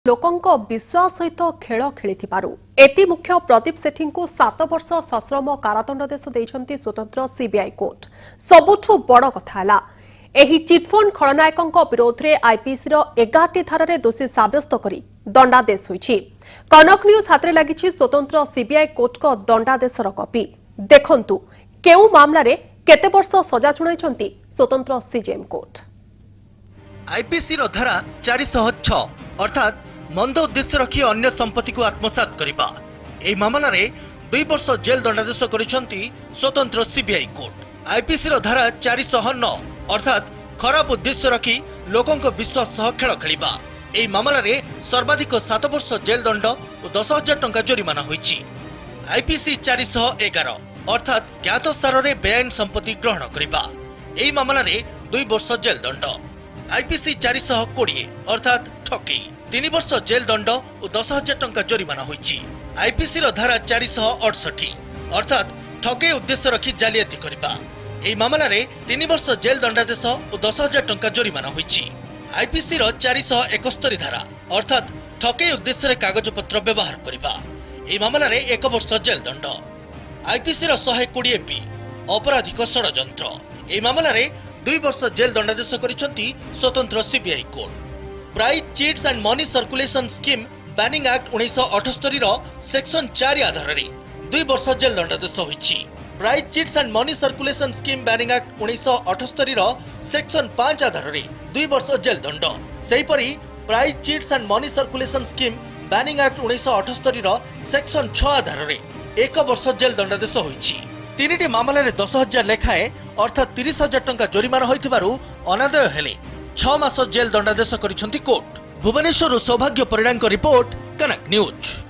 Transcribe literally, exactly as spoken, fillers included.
लोकंक विश्वास सहित खेल खेली एटी मुख्य प्रदीप सेठी को सात वर्ष सश्रम कारादंडादेश देइछंती स्वतंत्र सीबीआई कोर्ट। सबुठु बड़ कथा एही चिटफंड खलनायकों विरोध में आईपीसी एगारटी धारा दोषी सब्यस्त करी दंडादेश होइछि। कनक न्यूज हाथ में लगी स्वतंत्र सीबीआई कोर्ट को दंडादेशर कॉपी देखंतु केउ मामला रे केते वर्ष सजा सुनाइछंती स्वतंत्र सीजेएम कोर्ट। आईपीसी धारा चार सौ छह अर्थात मंद उद्देश्य रखी अन्य संपत्ति को आत्मसात करबा एही मामला रे दुई वर्ष जेल दंडादेश करिसंती स्वतंत्र सीबीआई कोर्ट। आईपीसी धारा चार सौ नौ अर्थात खराब उद्देश्य रखी लोकों विश्वास सह खेल खेलिबा एही मामला रे सर्वाधिक सात वर्ष जेल दंड और दस हजार टंका जरिमाना होइछि। आईपीसी चार सौ एगारह अर्थात ज्ञात सार रे बेआईन संपत्ति ग्रहण करबा एही मामला रे दुई वर्ष जेल दंड। आईपीसी चार सौ बीस अर्थात ठकी तीन वर्ष जेल दंड और दस हजार टंका जरिमाना होइछि। आईपीसी धारा चार सौ अड़सठ अर्थात ठके उद्देश्य रखी जालियाती करबा एही मामला रे तीन वर्ष जेल दंडादेश और दस हजार टंका जरिमाना होइछि। आईपीसी चार सौ इकहत्तर धारा अर्थात ठके उद्देश्य रे कागज पत्र व्यवहार करबा एही मामला रे एक वर्ष जेल दंड। आईपीसी एक सौ बीस बी अपराधिक षडयंत्र एही मामला रे दुई वर्ष जेल दंडादेश करिसंती स्वतंत्र CBI court. Prize chits and money circulation scheme banning act उन्नीस सौ अठहत्तर सेक्शन चार आधार रे दुई वर्ष जेल दंडादेश होइछि। Prize chits and money circulation scheme banning act उन्नीस सौ अठहत्तर सेक्शन पांच आधार रे दुई वर्ष जेल दंड। सेहीपरि prize chits and money circulation scheme banning act उन्नीस सौ अठहत्तर सेक्शन छह आधार रे एक वर्ष जेल दंडादेश होइछि। तीनिटी मामला रे दस हजार लेखाए अर्थात तीस हजार टंका जरिमाना होइथिबारु अनादय हेले छह मास जेल दंडादेश करिसंती कोर्ट। भुवनेश्वर सौभाग्य परिणाम रिपोर्ट कनक न्यूज।